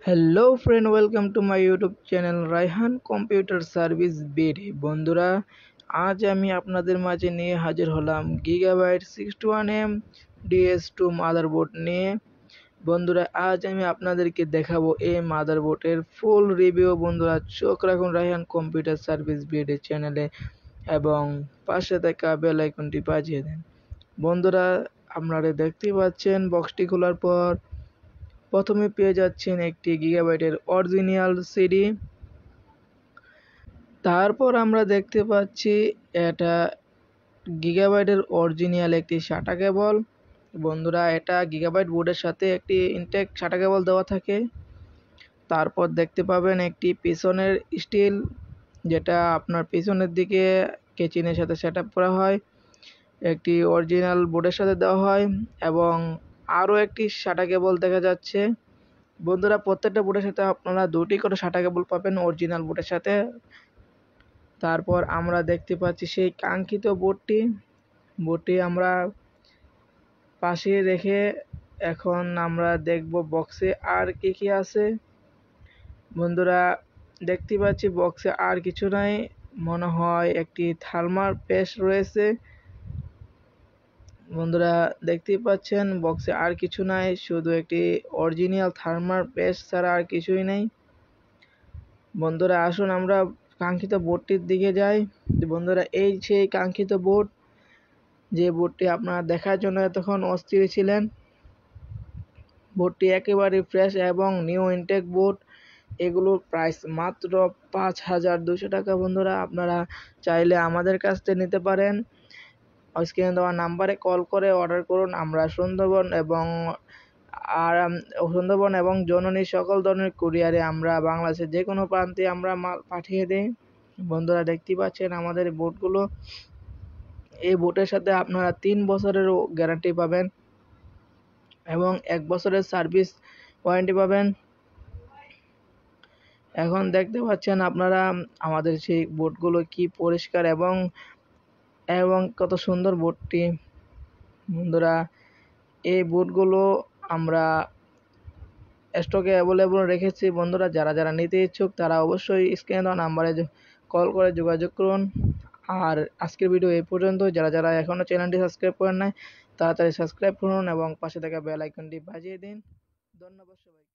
Hello friend, welcome to my YouTube channel Raihan computer service BD. বন্ধুরা, আজ আমি আপনাদের মাঝে নিয়ে হাজির হলাম গিগাবাইট 61M DS2 মাদারবোর্ড নিয়ে। বন্ধুরা, আজ আমি আপনাদেরকে দেখাবো এই মাদারবোর্ডের ফুল রিভিউ। বন্ধুরা, চোখ রাখুন রায়হান কম্পিউটার সার্ভিস বিডি চ্যানেলে এবং পাশে থাকা বেল আইকনটি বাজিয়ে দেন। বন্ধুরা, আপনারা দেখতেই পাচ্ছেন বক্সটি খোলার পর প্রথমে পেয়ে যাচ্ছেন একটি গিগাবাইটের অরিজিনাল সিডি। তারপর আমরা দেখতে পাচ্ছি এটা গিগাবাইটের অরিজিনাল একটি SATA কেবল। বন্ধুরা, এটা গিগাবাইট বোর্ডের সাথে একটি ইনটেক SATA কেবল দেওয়া থাকে। তারপর দেখতে পাবেন একটি পিছনের স্টিল, যেটা আপনার পিছনের দিকে কেচিনের সাথে সেট আপ করা হয়, একটি অরিজিনাল বোর্ডের সাথে দেওয়া হয় এবং আরও একটি SATA কেবল দেখা যাচ্ছে। বন্ধুরা, প্রত্যেকটা বোর্ডের সাথে আপনারা দুটি করে SATA কেবল পাবেন অরিজিনাল বোর্ডের সাথে। তারপর আমরা দেখতে পাচ্ছি সেই কাঙ্ক্ষিত বোর্ডটি আমরা পাশে রেখে এখন আমরা দেখব বক্সে আর কি আছে। বন্ধুরা, দেখতে পাচ্ছি বক্সে আর কিছু নাই, মনে হয় একটি থার্মাল পেস্ট রয়েছে। বন্ধুরা, দেখতেই পাচ্ছেন বক্সে আর কিছু নাই, শুধু একটি অরিজিনাল থার্মাল পেস্ট ছাড়া আর কিছুই নেই। বন্ধুরা, আসুন আমরা কাঙ্ক্ষিত বোর্ডটির দিকে যাই। বন্ধুরা, এই সেই কাঙ্ক্ষিত বোর্ড, যে বোর্ডটি আপনারা দেখার জন্য এতক্ষণ অস্থির ছিলেন। বোর্ডটি একেবারে ফ্রেশ এবং নিউ ইনটেক বোর্ড। এগুলোর প্রাইস মাত্র 5200 টাকা। বন্ধুরা, আপনারা চাইলে আমাদের কাছ থেকে নিতে পারেন। স্ক্রিনে দেওয়া নাম্বারে কল করে অর্ডার করুন। আমরা সুন্দরবন এবং জননী সকল ধরনের কুরিয়ারে আমরা বাংলাদেশের যে কোনো প্রান্তে আমরা মাল পাঠিয়ে দিই। বন্ধুরা, দেখতেই পাচ্ছেন আমাদের বোর্ডগুলো। এই বোর্ডের সাথে আপনারা 3 বছরেরও গ্যারান্টি পাবেন এবং 1 বছরের সার্ভিস ওয়ারেন্টি পাবেন। এখন দেখতে পাচ্ছেন আপনারা আমাদের সেই বোর্ডগুলো কি পরিষ্কার এবং কত সুন্দর বোর্ডটি। বন্ধুরা, এই বোর্ডগুলো আমরা স্টকে অ্যাভেলেবল রেখেছি। বন্ধুরা, যারা নিতে ইচ্ছুক তারা অবশ্যই স্ক্রিনে দেওয়া নাম্বারে কল করে যোগাযোগ করুন। আর আজকের ভিডিও এই পর্যন্ত। যারা এখনও চ্যানেলটি সাবস্ক্রাইব করেন নাই, তাড়াতাড়ি সাবস্ক্রাইব করুন এবং পাশে থাকা বেল আইকনটি বাজিয়ে দিন। ধন্যবাদ সবাইকে।